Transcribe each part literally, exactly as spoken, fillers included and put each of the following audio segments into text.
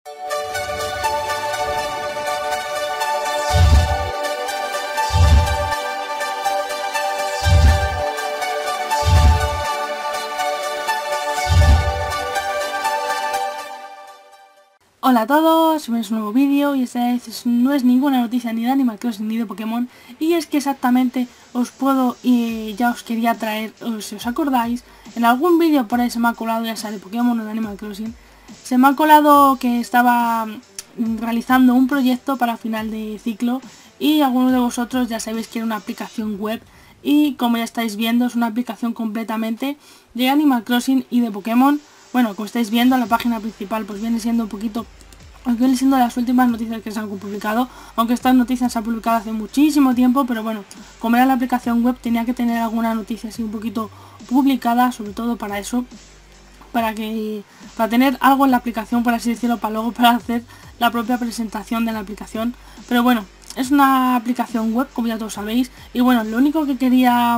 Hola a todos, bienvenidos a un nuevo vídeo y esta vez no es ninguna noticia ni de Animal Crossing ni de Pokémon, y es que exactamente os puedo, y ya os quería traer, si os acordáis, en algún vídeo por ahí se me ha colado, ya sea de Pokémon o de Animal Crossing, se me ha colado que estaba realizando un proyecto para final de ciclo y algunos de vosotros ya sabéis que era una aplicación web, y como ya estáis viendo es una aplicación completamente de Animal Crossing y de Pokémon. Bueno, como estáis viendo, la página principal pues viene siendo un poquito, viene siendo las últimas noticias que se han publicado, aunque estas noticias se han publicado hace muchísimo tiempo, pero bueno, como era la aplicación web tenía que tener alguna noticia así un poquito publicada, sobre todo para eso, para que para tener algo en la aplicación, por así decirlo, para luego para hacer la propia presentación de la aplicación. Pero bueno, es una aplicación web, como ya todos sabéis, y bueno, lo único que quería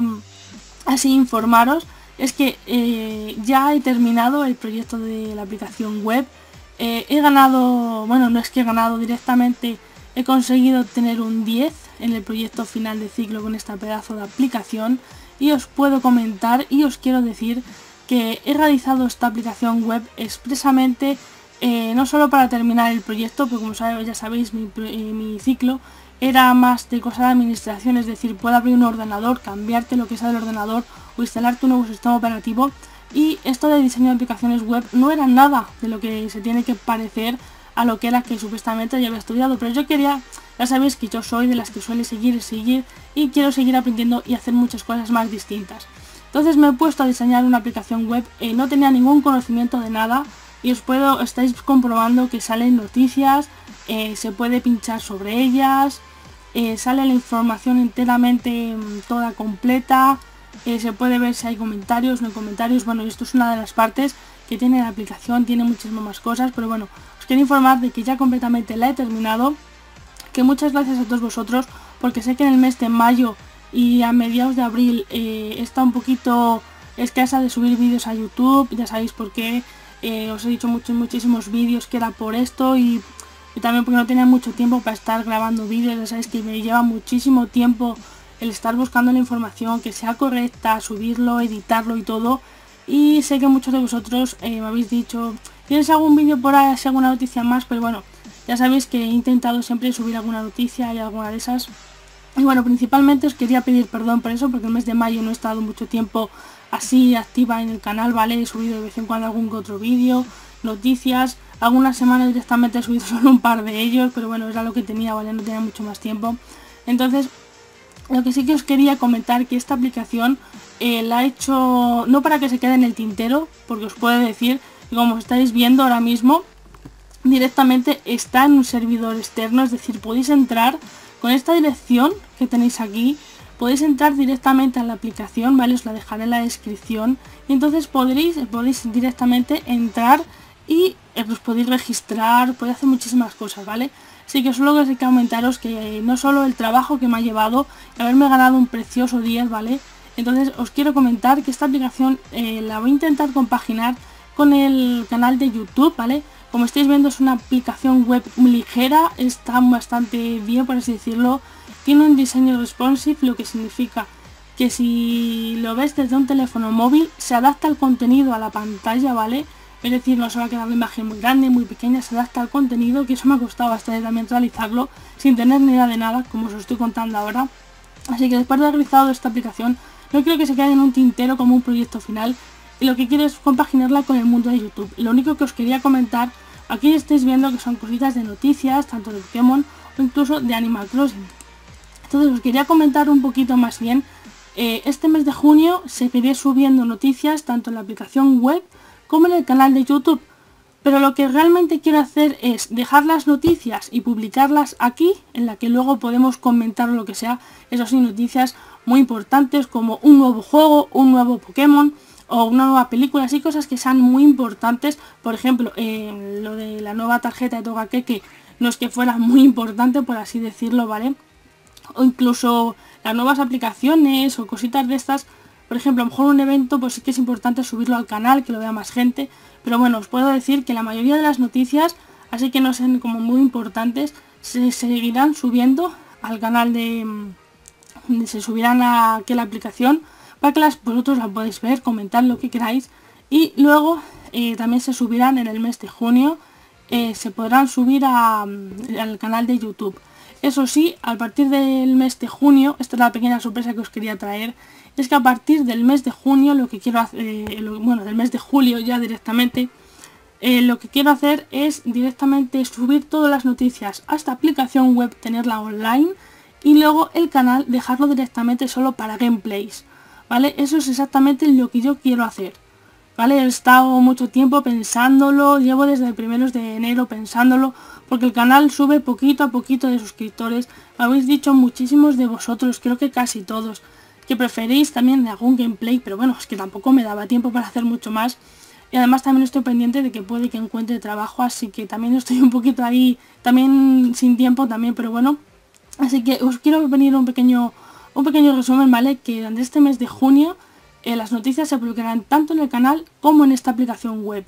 así informaros es que eh, ya he terminado el proyecto de la aplicación web. Eh, he ganado, bueno, no es que he ganado directamente, he conseguido tener un diez en el proyecto final de ciclo con esta pedazo de aplicación, y os puedo comentar y os quiero decir que he realizado esta aplicación web expresamente eh, no solo para terminar el proyecto, porque como sabéis, ya sabéis, mi, eh, mi ciclo era más de cosas de administración, es decir, puedo abrir un ordenador, cambiarte lo que sea del ordenador o instalarte un nuevo sistema operativo, y esto de diseño de aplicaciones web no era nada de lo que se tiene que parecer a lo que era que supuestamente ya había estudiado, pero yo quería, ya sabéis que yo soy de las que suele seguir y seguir y quiero seguir aprendiendo y hacer muchas cosas más distintas. Entonces me he puesto a diseñar una aplicación web, eh, no tenía ningún conocimiento de nada y os puedo, estáis comprobando que salen noticias, eh, se puede pinchar sobre ellas, eh, sale la información enteramente toda completa. Eh, se puede ver si hay comentarios, no hay comentarios. Bueno, esto es una de las partes que tiene la aplicación, tiene muchísimas más cosas, pero bueno, os quiero informar de que ya completamente la he terminado, que muchas gracias a todos vosotros, porque sé que en el mes de mayo y a mediados de abril eh, está un poquito escasa de subir vídeos a YouTube, ya sabéis por qué, eh, os he dicho muchos, muchísimos vídeos que era por esto, y, y también porque no tenía mucho tiempo para estar grabando vídeos, ya sabéis que me lleva muchísimo tiempo el estar buscando la información que sea correcta, subirlo, editarlo y todo. Y sé que muchos de vosotros eh, me habéis dicho, ¿tienes algún vídeo por ahí, alguna noticia más? Pero bueno, ya sabéis que he intentado siempre subir alguna noticia y alguna de esas. Y bueno, principalmente os quería pedir perdón por eso, porque el mes de mayo no he estado mucho tiempo así activa en el canal, ¿vale? He subido de vez en cuando algún que otro vídeo, noticias, algunas semanas directamente he subido solo un par de ellos, pero bueno, era lo que tenía, ¿vale? No tenía mucho más tiempo. Entonces, lo que sí que os quería comentar que esta aplicación eh, la he hecho no para que se quede en el tintero, porque os puedo decir que como estáis viendo ahora mismo, directamente está en un servidor externo, es decir, podéis entrar con esta dirección que tenéis aquí, podéis entrar directamente a la aplicación, ¿vale? Os la dejaré en la descripción, y entonces podréis, podéis directamente entrar y eh, os podéis registrar, podéis hacer muchísimas cosas, ¿vale? Así que solo que comentaros que no solo el trabajo que me ha llevado y haberme ganado un precioso diez, ¿vale? Entonces os quiero comentar que esta aplicación eh, la voy a intentar compaginar con el canal de YouTube, ¿vale? Como estáis viendo es una aplicación web muy ligera, está bastante bien por así decirlo, tiene un diseño responsive, lo que significa que si lo ves desde un teléfono móvil se adapta el contenido a la pantalla, ¿vale? Es decir, no se va a quedar una imagen muy grande, muy pequeña, se adapta al contenido, que eso me ha costado bastante también realizarlo, sin tener ni idea de nada, como os lo estoy contando ahora. Así que después de haber realizado esta aplicación, no quiero que se quede en un tintero como un proyecto final, y lo que quiero es compaginarla con el mundo de YouTube. Lo único que os quería comentar, aquí estáis viendo que son cositas de noticias, tanto de Pokémon o incluso de Animal Crossing. Entonces os quería comentar un poquito más bien, eh, este mes de junio seguiré subiendo noticias tanto en la aplicación web como en el canal de YouTube, pero lo que realmente quiero hacer es dejar las noticias y publicarlas aquí, en la que luego podemos comentar lo que sea, eso sí, noticias muy importantes como un nuevo juego, un nuevo Pokémon o una nueva película, así cosas que sean muy importantes. Por ejemplo, eh, lo de la nueva tarjeta de Togekiss, que no es que fuera muy importante, por así decirlo, ¿vale? O incluso las nuevas aplicaciones o cositas de estas. Por ejemplo, a lo mejor un evento pues sí que es importante subirlo al canal, que lo vea más gente, pero bueno, os puedo decir que la mayoría de las noticias así que no sean como muy importantes, se seguirán subiendo al canal de... se subirán a, aquí a la aplicación para que las, vosotros la podéis ver, comentar lo que queráis, y luego eh, también se subirán en el mes de junio, eh, se podrán subir a, al canal de YouTube. Eso sí, a partir del mes de junio, esta es la pequeña sorpresa que os quería traer, es que a partir del mes de junio, lo que quiero hacer, eh, lo, bueno, del mes de julio ya directamente, eh, lo que quiero hacer es directamente subir todas las noticias a esta aplicación web, tenerla online, y luego el canal dejarlo directamente solo para gameplays, ¿vale? Eso es exactamente lo que yo quiero hacer, ¿vale? He estado mucho tiempo pensándolo, llevo desde el primeros de enero pensándolo, porque el canal sube poquito a poquito de suscriptores. Habéis dicho muchísimos de vosotros, creo que casi todos, que preferís también algún gameplay, pero bueno, es que tampoco me daba tiempo para hacer mucho más. Y además también estoy pendiente de que puede que encuentre trabajo, así que también estoy un poquito ahí, también sin tiempo también, pero bueno. Así que os quiero venir un pequeño, un pequeño resumen, ¿vale? Que durante este mes de junio eh, las noticias se publicarán tanto en el canal como en esta aplicación web.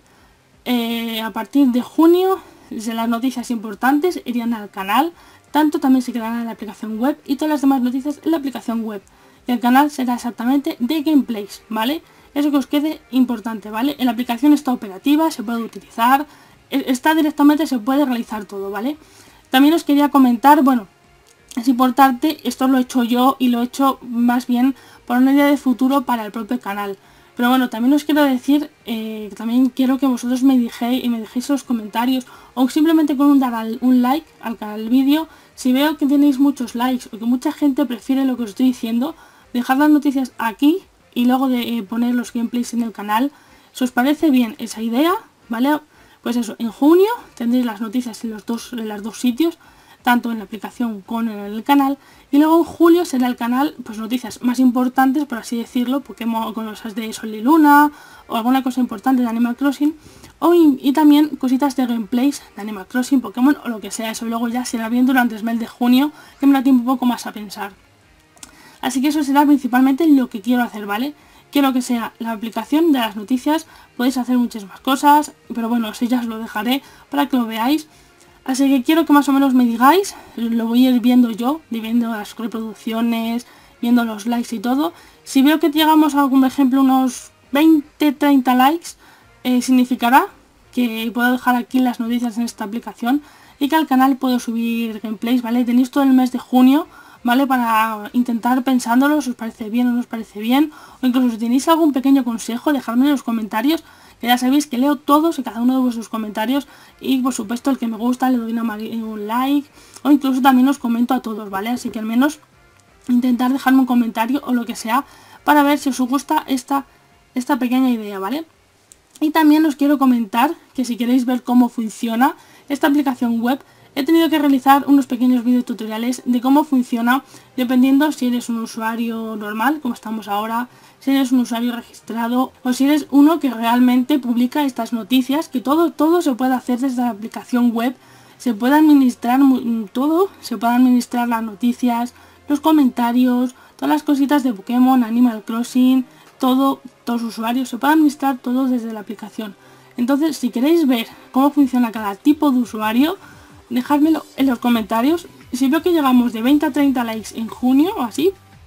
Eh, a partir de junio, las noticias importantes irían al canal, tanto también se quedarán en la aplicación web y todas las demás noticias en la aplicación web. Y el canal será exactamente de gameplays, ¿vale? Eso que os quede importante, ¿vale? En la aplicación está operativa, se puede utilizar, está directamente, se puede realizar todo, ¿vale? También os quería comentar, bueno, es importante, esto lo he hecho yo y lo he hecho más bien por una idea de futuro para el propio canal. Pero bueno, también os quiero decir, eh, también quiero que vosotros me dijéis y me dejéis en los comentarios, o simplemente con un dar al, un like al, al vídeo, si veo que tenéis muchos likes o que mucha gente prefiere lo que os estoy diciendo, dejad las noticias aquí y luego de eh, poner los gameplays en el canal. Si os parece bien esa idea, ¿vale? Pues eso, en junio tendréis las noticias en los dos, en los dos sitios, tanto en la aplicación como en el canal, y luego en julio será el canal, pues noticias más importantes, por así decirlo, Pokémon, cosas de Sol y Luna, o alguna cosa importante de Animal Crossing, o y, y también cositas de gameplays de Animal Crossing, Pokémon, o lo que sea. Eso luego ya será bien durante el mes de junio, que me da tiempo un poco más a pensar. Así que eso será principalmente lo que quiero hacer, ¿vale? Quiero que sea la aplicación de las noticias, podéis hacer muchas más cosas, pero bueno, eso ya os lo dejaré para que lo veáis. Así que quiero que más o menos me digáis, lo voy a ir viendo yo, viendo las reproducciones, viendo los likes y todo. Si veo que llegamos a, por ejemplo, unos veinte a treinta likes, eh, significará que puedo dejar aquí las noticias en esta aplicación y que al canal puedo subir gameplays, ¿vale? Tenéis todo el mes de junio, ¿vale? Para intentar pensándolo, si os parece bien o no os parece bien, o incluso si tenéis algún pequeño consejo, dejadme en los comentarios. Que ya sabéis que leo todos y cada uno de vuestros comentarios, y por supuesto el que me gusta le doy una, un like, o incluso también os comento a todos, ¿vale? Así que al menos intentar dejarme un comentario o lo que sea para ver si os gusta esta, esta pequeña idea, ¿vale? Y también os quiero comentar que si queréis ver cómo funciona esta aplicación web, he tenido que realizar unos pequeños vídeos tutoriales de cómo funciona, dependiendo si eres un usuario normal, como estamos ahora, si eres un usuario registrado o si eres uno que realmente publica estas noticias, que todo, todo se puede hacer desde la aplicación web, se puede administrar todo, se puede administrar las noticias, los comentarios, todas las cositas de Pokémon, Animal Crossing, todo, todos los usuarios, se puede administrar todo desde la aplicación. Entonces, si queréis ver cómo funciona cada tipo de usuario, dejádmelo en los comentarios. Si veo que llegamos de veinte a treinta likes en junio o así,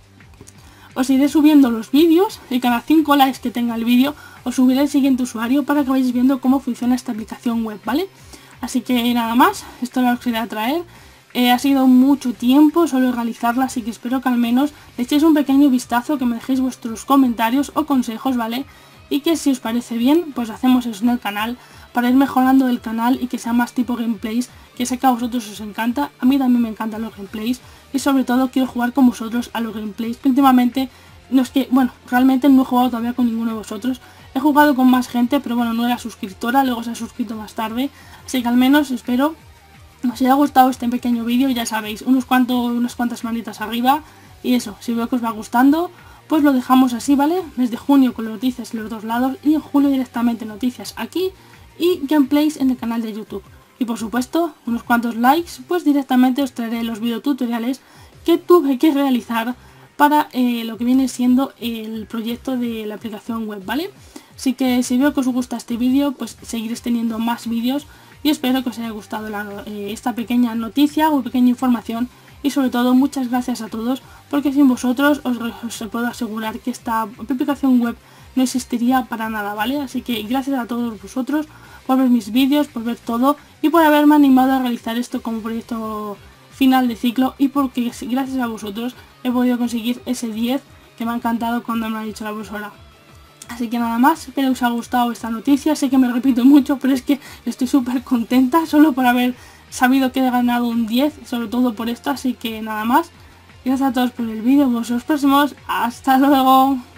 os iré subiendo los vídeos y cada cinco likes que tenga el vídeo os subiré el siguiente usuario para que vayáis viendo cómo funciona esta aplicación web, ¿vale? Así que nada más, esto lo que os quería traer. Eh, ha sido mucho tiempo solo realizarla, así que espero que al menos le echéis un pequeño vistazo, que me dejéis vuestros comentarios o consejos, ¿vale? Y que si os parece bien, pues hacemos eso en el canal, para ir mejorando el canal y que sea más tipo gameplays, que sé que a vosotros os encanta, a mí también me encantan los gameplays, y sobre todo quiero jugar con vosotros a los gameplays, que últimamente, no es que, bueno, realmente no he jugado todavía con ninguno de vosotros, he jugado con más gente, pero bueno, no era suscriptora, luego se ha suscrito más tarde, así que al menos espero os haya gustado este pequeño vídeo, ya sabéis, unos cuantos, unas cuantas manitas arriba, y eso, si veo que os va gustando, pues lo dejamos así, ¿vale? Mes de junio con las noticias en los dos lados, y en julio directamente noticias aquí, y gameplays en el canal de YouTube. Y por supuesto, unos cuantos likes, pues directamente os traeré los videotutoriales que tuve que realizar para eh, lo que viene siendo el proyecto de la aplicación web, ¿vale? Así que si veo que os gusta este vídeo, pues seguiréis teniendo más vídeos y espero que os haya gustado la, eh, esta pequeña noticia o pequeña información. Y sobre todo muchas gracias a todos, porque sin vosotros os, os puedo asegurar que esta aplicación web no existiría para nada, ¿vale? Así que gracias a todos vosotros por ver mis vídeos, por ver todo y por haberme animado a realizar esto como proyecto final de ciclo, y porque gracias a vosotros he podido conseguir ese diez que me ha encantado cuando me ha dicho la profesora. Así que nada más, espero que os haya gustado esta noticia. Sé que me repito mucho, pero es que estoy súper contenta solo por haber sabido que he ganado un diez, sobre todo por esto. Así que nada más, gracias a todos por el vídeo, vos los próximos, hasta luego.